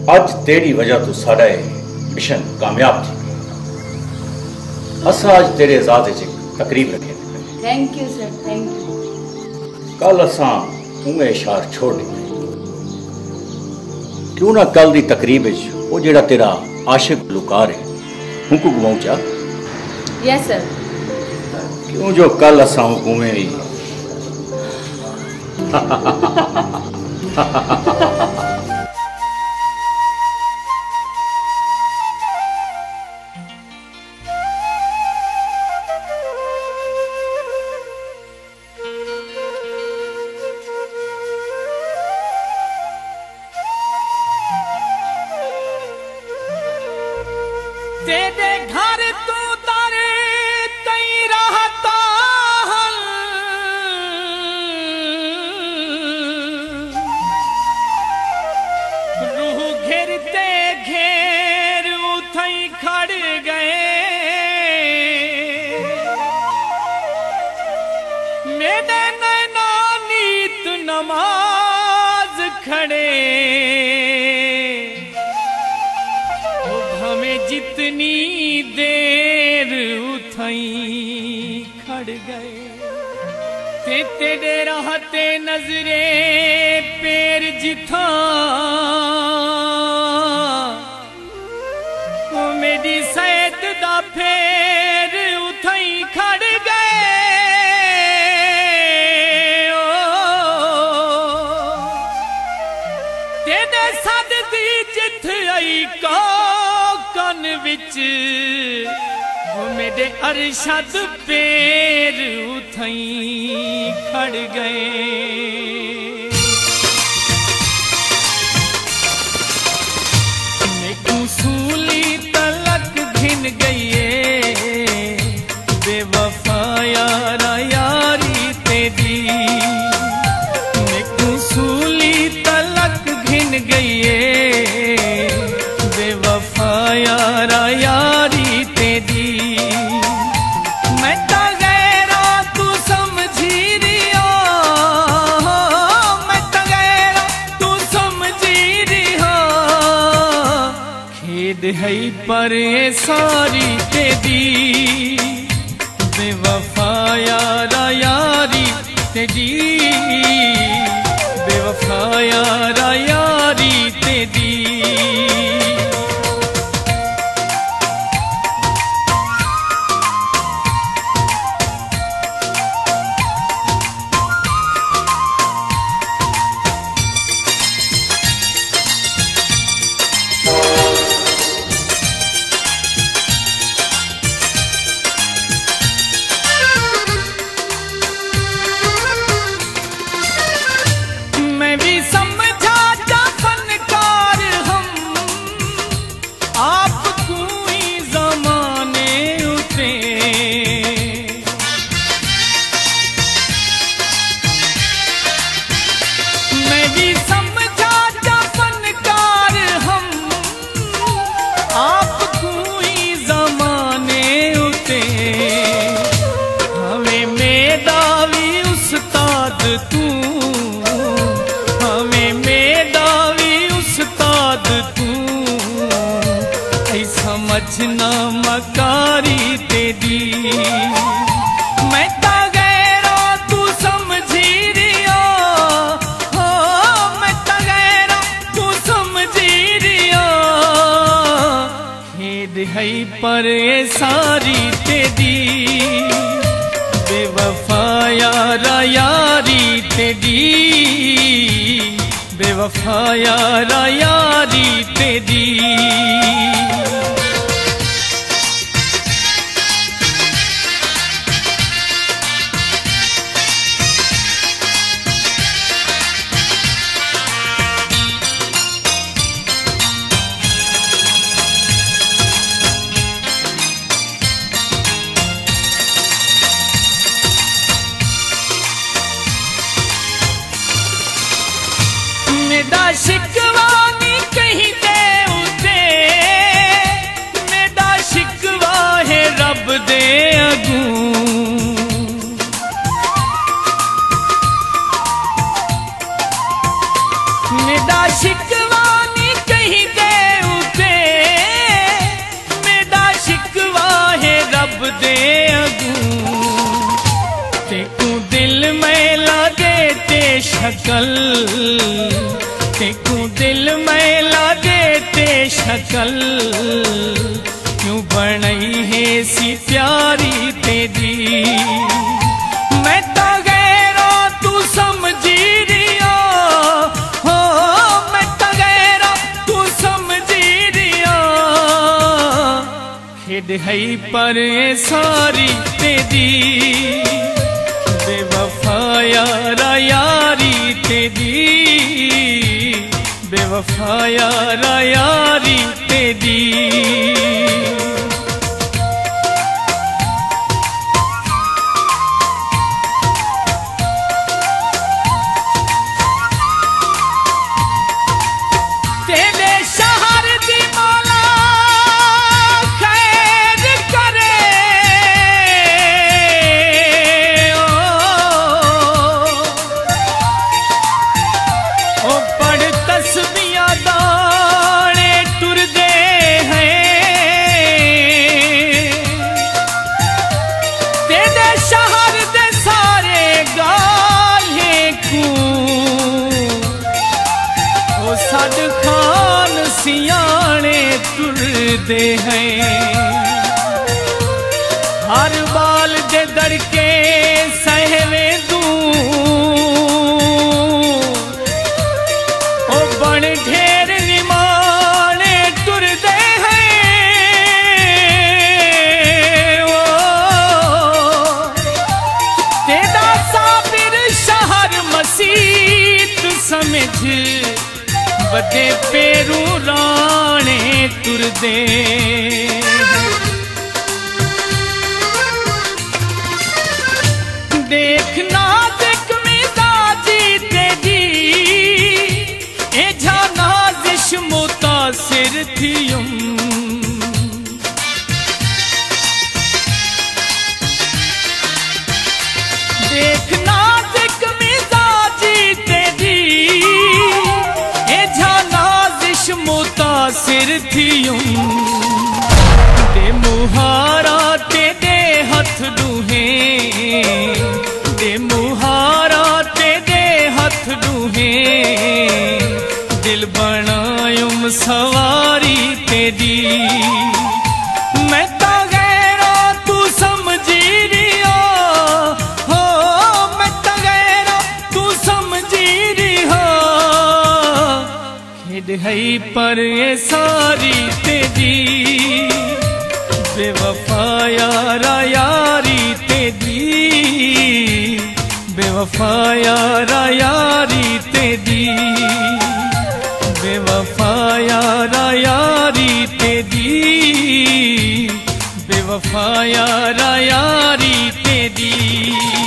अज तेरी वजह तो साड़ा मिशन कामयाब थी। असा अज तेरे एजाज च तकरीब रखे। Thank you sir, thank you. कल असा उमें इशार छोड़ दी, क्यों ना कल दी तकरीब वो जेड़ा तेरा आशिक गुलकार है उनको घुमाऊ चा। Yes sir. क्यों जो कल असा हुकूमें ही तेरे घर तू दर तई रहता हल, रूह घेरते घेर उथई खड़ गए। मेरे नैना नीत नमाज खड़े, जितनी देर उथई खड़ गए। तेरे रहते नजरे पैर जिथा, मेरी सैद दा फेर उथई खड़ गए। तेरे सद दी जिथ आई का कन विच, मेरे अरशद पैर उथई खड़ गए। मैनू सूली तलक घिन गई, बेवफा यारा यारी तेरी। मैनू सूली तलक घिन गई, बेवफा यारा यारी तेरी। मैं तो गैरा तू समझी रिया, मैं तो गैरा तू समझी रिया। खेद है पर सारी तेरी, बेवफा यारा यारी तेरी। बेवफा यारा यारी तेरी। मैं भी समझा जा फनकार हम, आप कोई जमाने उठे। मैं भी समझा जा फनकार हम, आप कोई जमाने उठे। हमें मेधावी उस्ताद तू, समझना मकारी तेरी। मैं तो गैरा तू समझी रिया, हो मैं तो गैरा तू समझी रिया। खेद है पर सारी तेरी, बेवफा यारा यारी तेरी। बेवफा यारा यारी तेरी। मेरा शिकवा नहीं कहीं दे उते, मेरा शिकवा है रब दे अगू। मेरा शिकवा नहीं कहीं दे शकल तेकू दिल में ला देते शकल क्यों बनई है सी प्यारी तेरी मैं तो गैरा तू समझी रिया हो मैं तो गैरा तू समझी रिया खेद है पर सारी तेरी बेवफा यारा यारी तेरी बेवफा यारा यारी तेरी खान सियाने तुरदे हैं हर बाल दे दड़के सहवे दू ओ बन ढेर निमाने तुरदे हैं ओ तेरा साबिर शहर मसीत समझ बदे पेरू राणे तुरदे देखना देख मिजाजी तेरी ए जाना जिश मुतासिर थियुम देखना देख मिजाजी तेरी मुतासिर थियुम दे मुहारा ते दे हथ दूहे दे मुहारा ते दे हथ दूहे दिल बनायुम सवारी तेरी मैं तो गैरा तू समझी रिया हो मैं तो गैरा तू समझी रिया है पर ये सारी तेरी बेवफा यारा यारी तेरी बेवफा यारा यारी तेरी बेवफा यारा यारी तेरी बेवफा यारा यारी तेरी